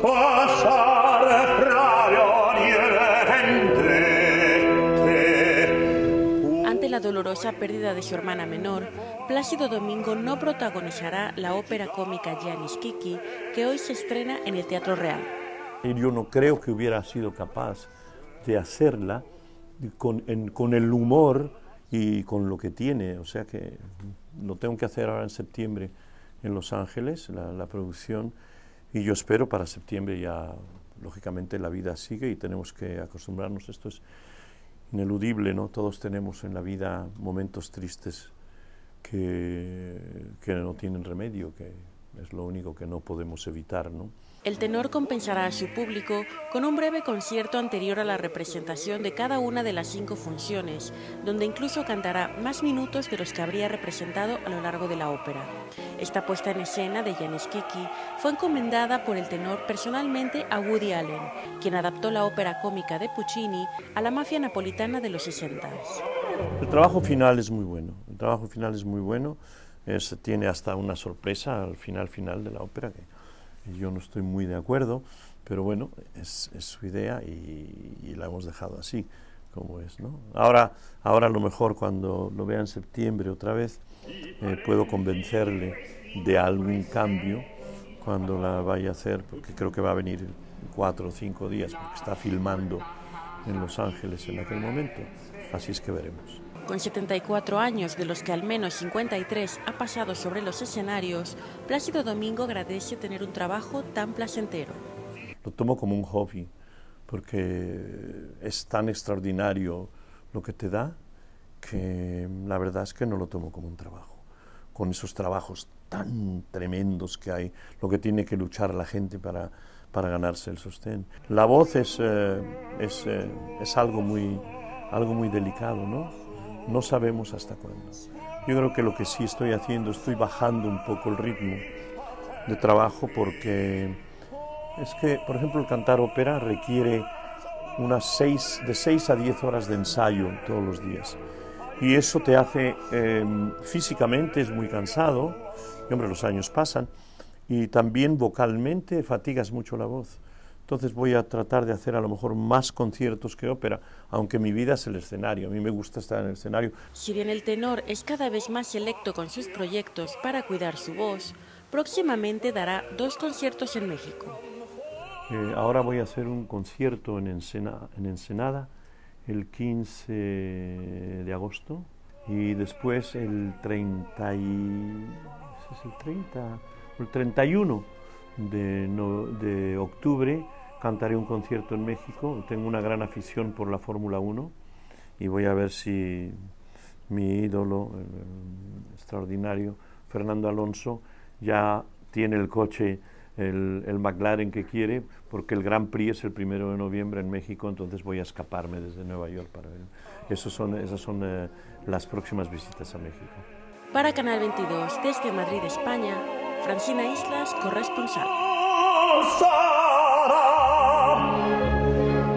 Ante la dolorosa pérdida de su hermana menor, Plácido Domingo no protagonizará la ópera cómica Giannis Kiki, que hoy se estrena en el Teatro Real. Yo no creo que hubiera sido capaz de hacerla con el humor y con lo que tiene, o sea que lo tengo que hacer ahora en septiembre en Los Ángeles, la producción, y yo espero para septiembre ya, lógicamente la vida sigue y tenemos que acostumbrarnos, esto es ineludible, ¿no? Todos tenemos en la vida momentos tristes que no tienen remedio, que es lo único que no podemos evitar, ¿no? El tenor compensará a su público con un breve concierto anterior a la representación de cada una de las 5 funciones, donde incluso cantará más minutos de los que habría representado a lo largo de la ópera. Esta puesta en escena de Giannis Kiki fue encomendada por el tenor personalmente a Woody Allen, quien adaptó la ópera cómica de Puccini a la mafia napolitana de los 60. El trabajo final es muy bueno, tiene hasta una sorpresa al final de la ópera, que yo no estoy muy de acuerdo, pero bueno, es su idea y la hemos dejado así, como es, ¿no? Ahora a lo mejor cuando lo vea en septiembre otra vez, puedo convencerle de algún cambio cuando la vaya a hacer, porque creo que va a venir en 4 o 5 días, porque está filmando en Los Ángeles en aquel momento, así es que veremos. Con 74 años, de los que al menos 53 ha pasado sobre los escenarios, Plácido Domingo agradece tener un trabajo tan placentero. Lo tomo como un hobby, porque es tan extraordinario lo que te da, que la verdad es que no lo tomo como un trabajo. Con esos trabajos tan tremendos que hay, lo que tiene que luchar la gente para ganarse el sostén. La voz es algo muy delicado, ¿no? No sabemos hasta cuándo. Yo creo que lo que sí estoy haciendo, estoy bajando un poco el ritmo de trabajo, porque es que, por ejemplo, el cantar ópera requiere de 6 a 10 horas de ensayo todos los días. Y eso te hace, físicamente es muy cansado, y hombre, los años pasan, y también vocalmente fatigas mucho la voz. Entonces voy a tratar de hacer a lo mejor más conciertos que ópera, aunque mi vida es el escenario, a mí me gusta estar en el escenario. Si bien el tenor es cada vez más selecto con sus proyectos para cuidar su voz, próximamente dará 2 conciertos en México. Ahora voy a hacer un concierto en Ensenada el 15 de agosto y después el 31 de octubre cantaré un concierto en México. Tengo una gran afición por la Fórmula 1 y voy a ver si mi ídolo, el extraordinario Fernando Alonso, ya tiene el coche, el McLaren que quiere, porque el Grand Prix es el 1 de noviembre en México, entonces voy a escaparme desde Nueva York para ver. Esas son las próximas visitas a México. Para Canal 22, desde Madrid, España, Francina Islas, corresponsal.